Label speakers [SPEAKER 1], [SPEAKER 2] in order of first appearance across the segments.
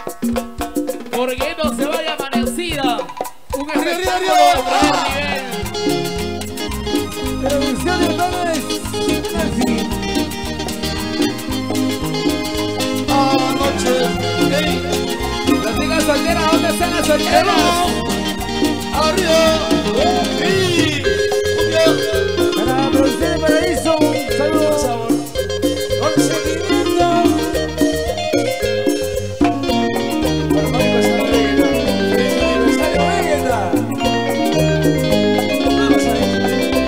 [SPEAKER 1] Porque no se vaya amanecida. Un espectáculo de primer nivel.
[SPEAKER 2] Producción de ustedes.
[SPEAKER 3] Anoche,
[SPEAKER 1] Las chicas solteras, ¿dónde están las solteras?
[SPEAKER 3] arriba,
[SPEAKER 2] Para la producción de Paraíso, un saludo.
[SPEAKER 3] conseguimiento. Para Mónica Sanabria, feliz aniversario, Vegeta. Vamos a ver.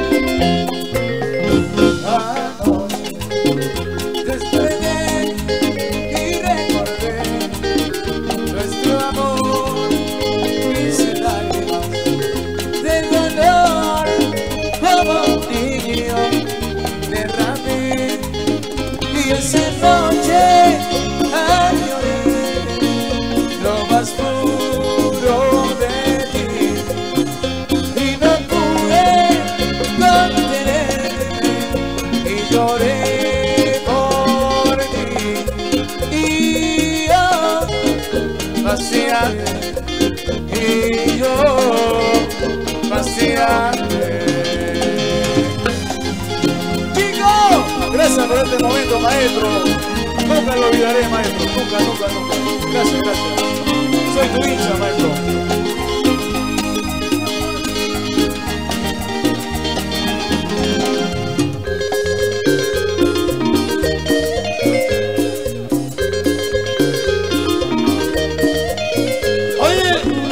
[SPEAKER 3] Anoche, desperté y recordé nuestro amor, mis lágrimas de dolor, como un niño derramé. Y esa noche añoré lo más puro de ti y no pude contenerme y lloré por ti y yo vaciarte y yo vaciarte. Gracias por este momento, maestro. Nunca lo olvidaré, maestro. Nunca, nunca, nunca. Gracias, gracias. Soy tu hincha, maestro. Oye,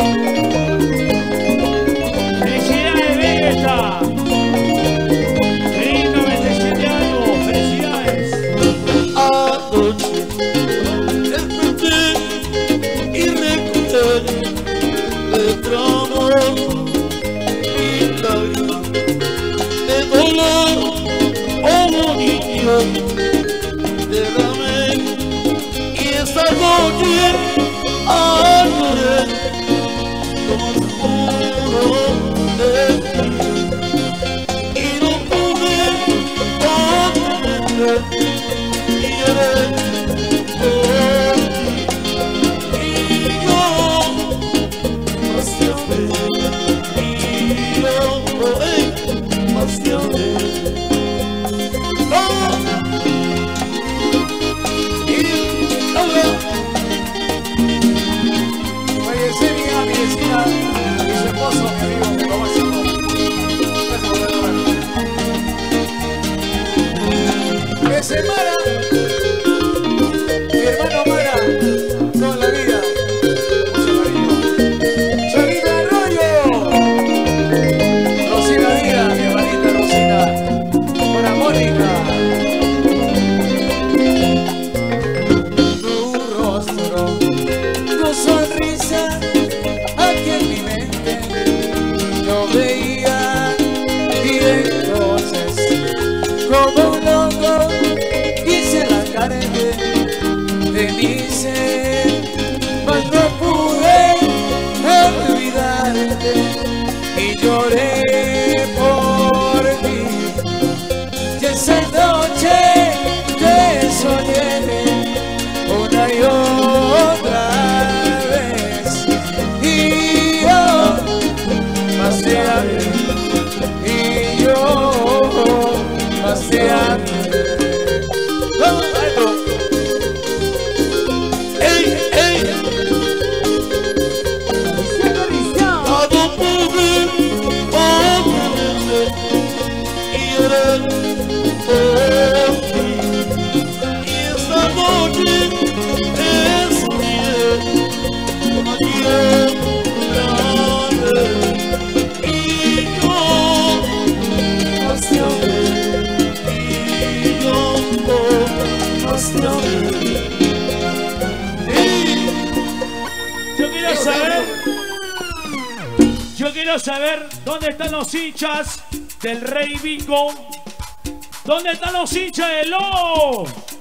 [SPEAKER 4] ¡Felicidades, Vegeta! ¡Feliz 97 años! ¡Felicidades!
[SPEAKER 3] anoche desperté y recordé nuestro amor y lágrimas de dolor, como niño derramé y esta noche añoré lo más puro de ti y no pude contenerme y lloré por ti y yo más te amé y yo más te amé. Falleció mi vecina y su esposo, mi amigo, que lo va haciendo. Gracias por verlo. Que se Mara, mi hermano Mara, con la vida, mucho cariño. Charita Arroyo, Rosina Díaz, mi hermanita Rosina, para Mónica. Tu rostro, tu sonrisa, aquí en mi mente yo veía y entonces como un loco hice la carne de mi ser, mas no pude olvidarte y lloré por ti y esa noche te soñé una y otra vez y yo más te amé y yo más te amé. ¡Vamos, maestro! ¡Ey, ey! No pude contenerme y lloré por ti y esta noche te soñé una tierra grande y yo más te amé y yo más te amé.
[SPEAKER 4] Yo quiero saber dónde están los hinchas del Rey Bingo. ¿Dónde están los hinchas del Lobo?